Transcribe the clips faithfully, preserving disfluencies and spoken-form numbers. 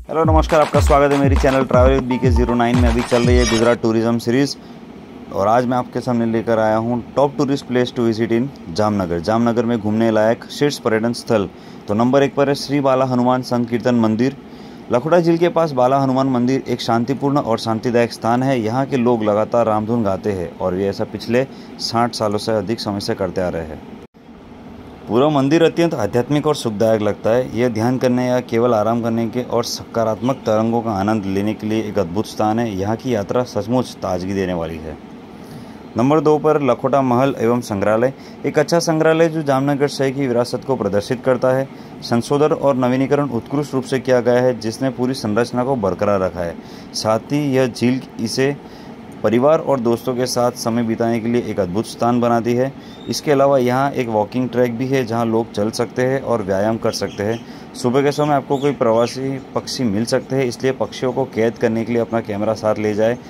Hello नमस्कार, आपका स्वागत है मेरी channel travel with B K zero nine में। अभी चल रही है गुजरात टूरिज्म सीरीज़ और आज मैं आपके सामने लेकर आया हूँ top tourist place to visit in Jamnagar. Jamnagar में घूमने लायक शीर्ष पर्यटन स्थल तो नंबर एक पर है श्री बाला हनुमान संकीर्तन मंदिर। लखोटा झील के पास बाला हनुमान मंदिर एक शांतिपूर्ण और शांतिदायक स्थान है। यहाँ के लोग लगातार रामधुन गाते हैं और ये ऐसा पिछले साठ सालों से अधिक समय से करते आ रहे हैं। पूरा मंदिर अत्यंत आध्यात्मिक और सुखदायक लगता है। यह ध्यान करने या केवल आराम करने के और सकारात्मक तरंगों का आनंद लेने के लिए एक अद्भुत स्थान है। यहाँ की यात्रा सचमुच ताजगी देने वाली है। नंबर दो पर लखोटा महल एवं संग्रहालय, एक अच्छा संग्रहालय जो जामनगर शहर की विरासत को प्रदर्शित करता है। संशोधन और नवीनीकरण उत्कृष्ट रूप से किया गया है, जिसने पूरी संरचना को बरकरार रखा है। साथ ही यह झील इसे परिवार और दोस्तों के साथ समय बिताने के लिए एक अद्भुत स्थान बनाती है। इसके अलावा यहाँ एक वॉकिंग ट्रैक भी है जहाँ लोग चल सकते हैं और व्यायाम कर सकते हैं। सुबह के समय आपको कोई प्रवासी पक्षी मिल सकते हैं, इसलिए पक्षियों को कैद करने के लिए अपना कैमरा साथ ले जाए।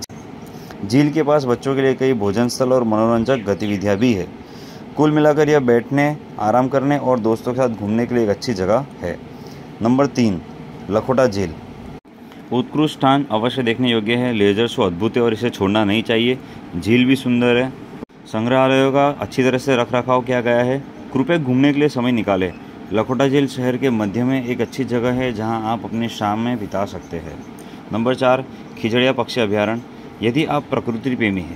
झील के पास बच्चों के लिए कई भोजन स्थल और मनोरंजक गतिविधियाँ भी है। कुल मिलाकर यह बैठने, आराम करने और दोस्तों के साथ घूमने के लिए एक अच्छी जगह है। नंबर तीन, लखोटा झील उत्कृष्ट स्थान अवश्य देखने योग्य है। लेजर शो अद्भुत है और इसे छोड़ना नहीं चाहिए। झील भी सुंदर है। संग्रहालयों का अच्छी तरह से रख रखाव किया गया है। कृपया घूमने के लिए समय निकालें। लखोटा झील शहर के मध्य में एक अच्छी जगह है जहां आप अपनी शाम में बिता सकते हैं। नंबर चार, खिजड़िया पक्षी अभयारण्य। यदि आप प्रकृति प्रेमी हैं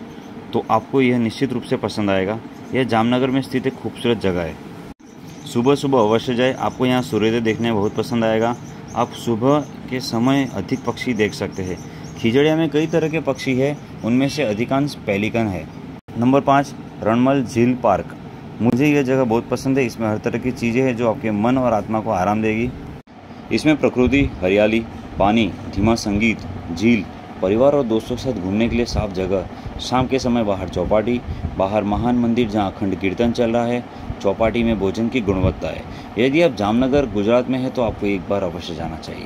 तो आपको यह निश्चित रूप से पसंद आएगा। यह जामनगर में स्थित एक खूबसूरत जगह है। सुबह सुबह अवश्य जाए, आपको यहाँ सूर्योदय देखने बहुत पसंद आएगा। आप सुबह के समय अधिक पक्षी देख सकते हैं। खिजड़िया में कई तरह के पक्षी हैं, उनमें से अधिकांश पेलिकन है। नंबर पाँच, रणमल झील पार्क। मुझे यह जगह बहुत पसंद है। इसमें हर तरह की चीज़ें हैं जो आपके मन और आत्मा को आराम देगी। इसमें प्रकृति, हरियाली, पानी, धीमा संगीत, झील, परिवार और दोस्तों के साथ घूमने के लिए साफ जगह। शाम के समय बाहर चौपाटी, बाहर महान मंदिर जहाँ अखंड कीर्तन चल रहा है। चौपाटी में भोजन की गुणवत्ता है। यदि आप जामनगर गुजरात में हैं तो आपको एक बार अवश्य जाना चाहिए।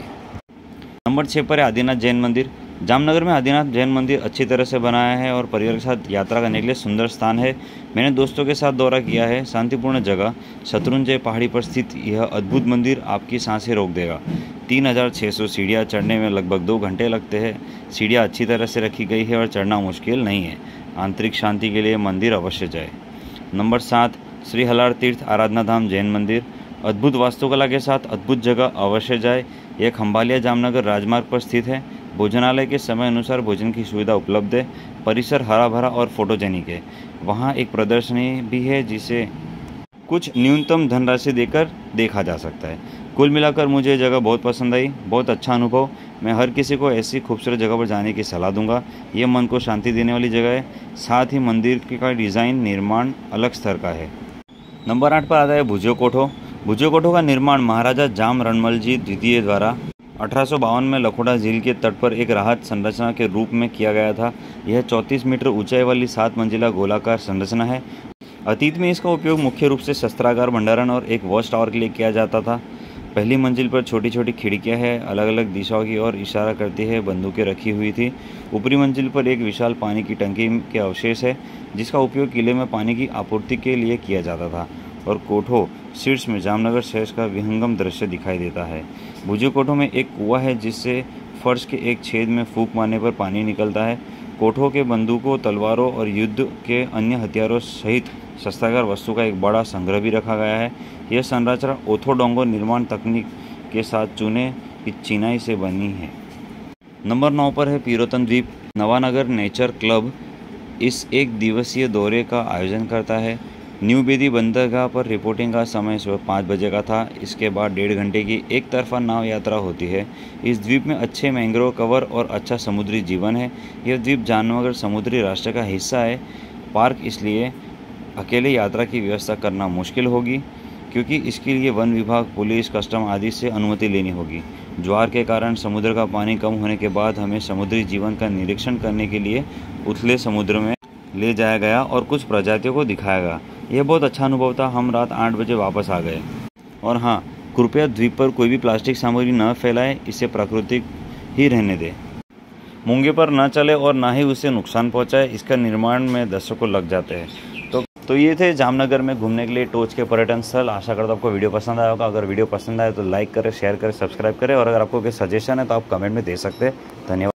नंबर छः पर है आदिनाथ जैन मंदिर। जामनगर में आदिनाथ जैन मंदिर अच्छी तरह से बनाया है और परिवार के साथ यात्रा करने के लिए सुंदर स्थान है। मैंने दोस्तों के साथ दौरा किया है। शांतिपूर्ण जगह, शत्रुंजय पहाड़ी पर स्थित यह अद्भुत मंदिर आपकी सांसें रोक देगा। तीन हज़ार छः सौ सीढ़ियाँ चढ़ने में लगभग दो घंटे लगते हैं। सीढ़ियाँ अच्छी तरह से रखी गई है और चढ़ना मुश्किल नहीं है। आंतरिक शांति के लिए मंदिर अवश्य जाए। नंबर सात, श्री हलार तीर्थ आराधना धाम जैन मंदिर। अद्भुत वास्तुकला के साथ अद्भुत जगह, अवश्य जाए। यह खंभालिया जामनगर राजमार्ग पर स्थित है। भोजनालय के समय अनुसार भोजन की सुविधा उपलब्ध है। परिसर हरा भरा और फोटोजेनिक है। वहाँ एक प्रदर्शनी भी है जिसे कुछ न्यूनतम धनराशि देकर देखा जा सकता है। कुल मिलाकर मुझे ये जगह बहुत पसंद आई, बहुत अच्छा अनुभव। मैं हर किसी को ऐसी खूबसूरत जगह पर जाने की सलाह दूंगा। ये मन को शांति देने वाली जगह है। साथ ही मंदिर का डिज़ाइन, निर्माण अलग स्तर का है। नंबर आठ पर आता है भुजियो कोठो। भुजियो कोठो का निर्माण महाराजा जाम रणमलजी द्वितीय द्वारा अठारह सौ बावन में लखोटा झील के तट पर एक राहत संरचना के रूप में किया गया था। यह चौंतीस मीटर ऊंचाई वाली सात मंजिला गोलाकार संरचना है। अतीत में इसका उपयोग मुख्य रूप से शस्त्रागार, भंडारण और एक वॉच टावर के लिए किया जाता था। पहली मंजिल पर छोटी छोटी खिड़कियां हैं, अलग अलग दिशाओं की ओर इशारा करती है। बंदूकें रखी हुई थी। ऊपरी मंजिल पर एक विशाल पानी की टंकी के अवशेष है, जिसका उपयोग किले में पानी की आपूर्ति के लिए किया जाता था। और कोठो शीर्ष में जामनगर शहर का विहंगम दृश्य दिखाई देता है। भुजियो कोठो में एक कुआं है जिससे फर्श के एक छेद में फूंक मारने पर पानी निकलता है। कोठो के बंदूकों, तलवारों और युद्ध के अन्य हथियारों सहित शस्त्रागार वस्तु का एक बड़ा संग्रह भी रखा गया है। यह संरचना ओथोडोंगो निर्माण तकनीक के साथ चूने की चिनाई से बनी है। नंबर नौ पर है पीरोतन द्वीप। नवानगर नेचर क्लब इस एक दिवसीय दौरे का आयोजन करता है। न्यू बेदी बंदरगाह पर रिपोर्टिंग का समय सुबह पाँच बजे का था। इसके बाद डेढ़ घंटे की एक तरफा नाव यात्रा होती है। इस द्वीप में अच्छे मैंग्रोव कवर और अच्छा समुद्री जीवन है। यह द्वीप जामनगर समुद्री राष्ट्र का हिस्सा है। पार्क इसलिए अकेले यात्रा की व्यवस्था करना मुश्किल होगी, क्योंकि इसके लिए वन विभाग, पुलिस, कस्टम आदि से अनुमति लेनी होगी। ज्वार के कारण समुद्र का पानी कम होने के बाद हमें समुद्री जीवन का निरीक्षण करने के लिए उथले समुद्र में ले जाया गया और कुछ प्रजातियों को दिखाया गया। यह बहुत अच्छा अनुभव था। हम रात आठ बजे वापस आ गए। और हाँ, कृपया द्वीप पर कोई भी प्लास्टिक सामग्री न फैलाएं। इसे प्राकृतिक ही रहने दें। मूंगे पर न चले और ना ही उसे नुकसान पहुंचाए। इसका निर्माण में दशकों लग जाते हैं। तो तो ये थे जामनगर में घूमने के लिए टोच के पर्यटन स्थल। आशा करता हूँ आपको वीडियो पसंद आया होगा। अगर वीडियो पसंद आए तो लाइक करें, शेयर करें, सब्सक्राइब करें और अगर आपको कोई सजेशन है तो आप कमेंट में दे सकते हैं। धन्यवाद।